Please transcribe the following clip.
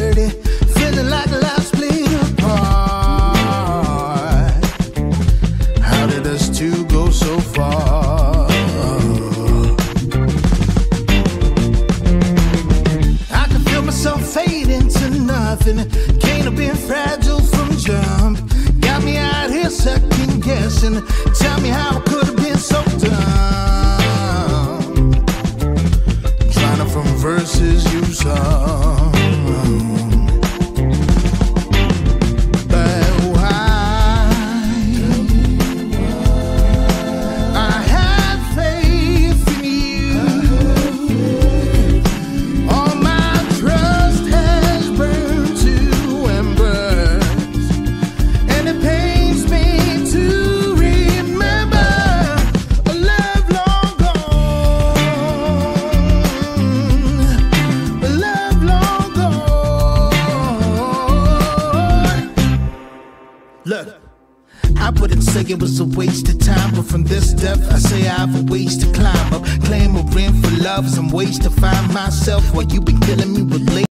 dirty, feeling like life's split apart. How did us two go so far? I can feel myself fading to nothing. Can't have been fragile from jump. Got me out here second guessing. Tell me how I could have been so dumb. Trying to from verses you sung. But why? I had faith in you. All my trust has burned to embers, and it pains me to remember a love long gone, a love long gone. Look, I wouldn't say it was a waste of time, but from this depth I say I have a ways to climb up. Clamoring for love, some ways to find myself, while you been killing me with